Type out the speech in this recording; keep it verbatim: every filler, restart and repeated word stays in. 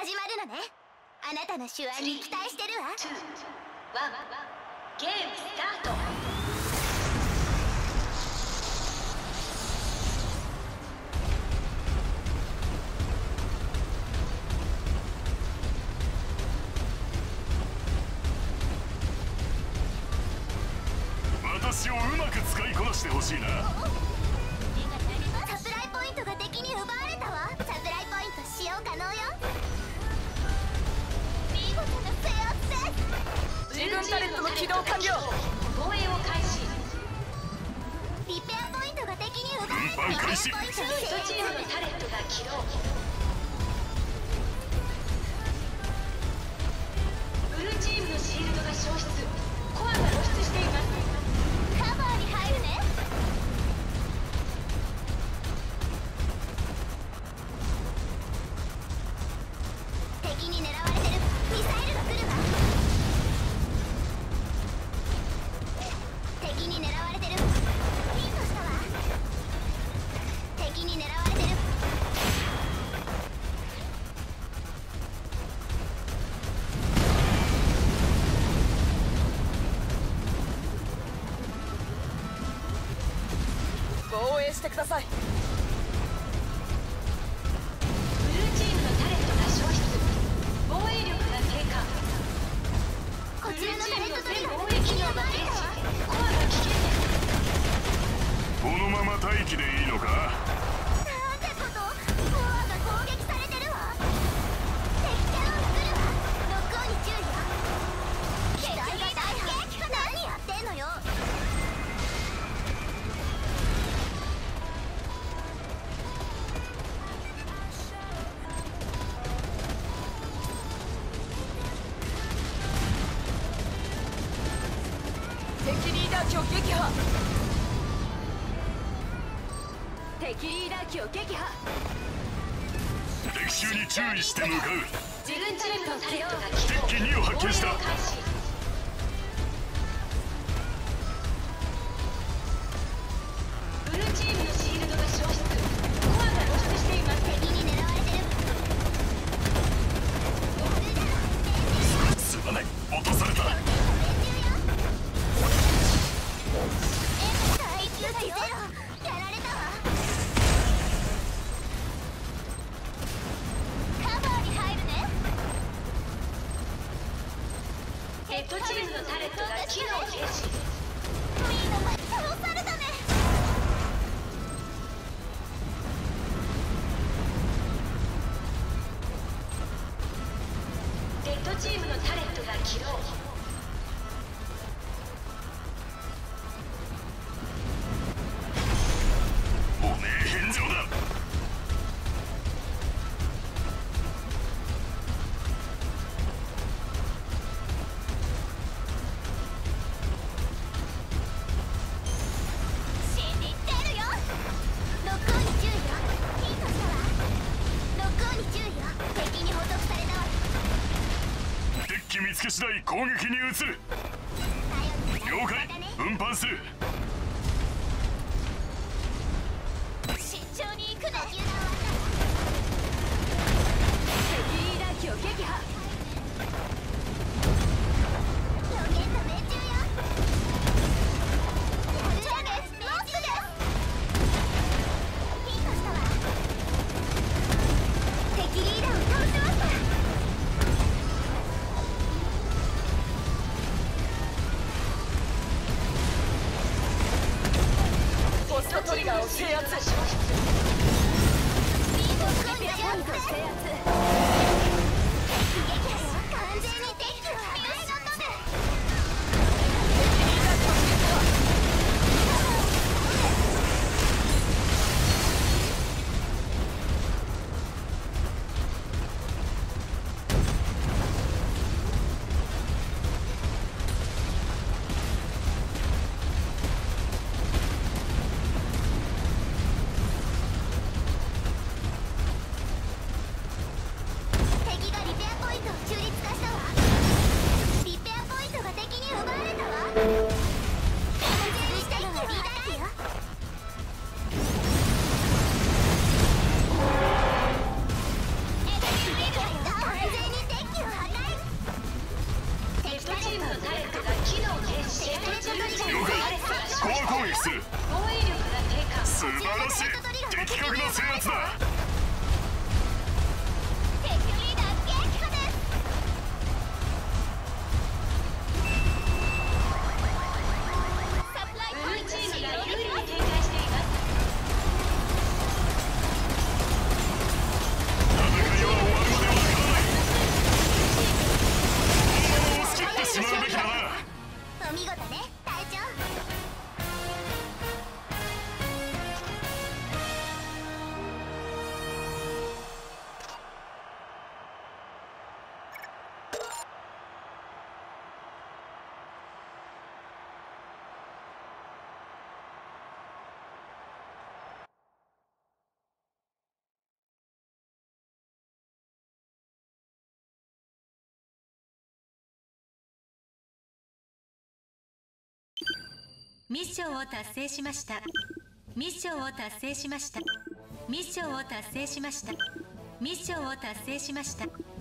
始まるのね。あなたの手腕に期待してるわ。 スリー、ツー、ワン、ゲームスタート。 私をうまく使いこなしてほしいな。 サプライポイントが敵に奪われたわ。サプライポイント使用可能よ。見事な制圧です。 自分タレントの起動完了。 防衛を開始。 リペアポイントが敵に奪われた。 運搬開始。 一チームのタレントが起動。ブルーチームのシールドが消失。コアが露出しています。 カバーに入るね。敵に狙われてる。ミサイルが来るわ。敵に狙われてる。ヒットしたわ。敵に狙われてる。 防衛してください。 ブルーチームのタレントが消失。防衛力が低下。 こちらのタレント取りが防敵疫量がに奪われた停止。 わ。 コアが危険です。 このまま待機でいいのか。 なんてこと。コアが攻撃されてるわ。敵キャノンが来るわ。ロックオンに注意よ。機体が大破。何やってんのよ。 敵リーダー機を撃破。敵リーダー機を撃破。 敵襲に注意して向かう。 自分チームのタレントが起動。 敵機にを発見した。 防衛を開始。ブルーチームのシールドが消失。コアが露出しています。 敵に狙われてる。 すまない、落とされた。 耐久値ゼロ。やられたわ。カバーに入るね。 ヘッドチームのタレントが機能停止。 ミーの前殺されたね。 ヘッドチームのタレントが起動。 おめえ返上だ。 死んでいってるよ。ロックオンに注意よ。ヒットしたわ。ロックオンに注意よ。敵に捕捉されたわ。 敵機見つけ次第攻撃に移る。了解、運搬する。 慎重に行くね。 敵リーダー機を撃破。 予言の命中よ。やるじゃです。ロスです。ヒットしたわ。敵リーダーを倒しました。 ポストトリガーを制圧。 消失。 リードをリペアポイント制圧。 撃破よ。完全に敵機を見失ったね。 敵リーダー機を撃破。 了解。コア攻撃する。 防衛力が低下。 素晴らしい。的確な制圧だ。 敵リーダー撃破です。サプライブルーチームが有利に展開しています。 戦いは終わるまでわからない。本物を仕切ってしまうべきだな。 お見事ね隊長。 ミッションを達成しました。ミッションを達成しました。ミッションを達成しました。ミッションを達成しました。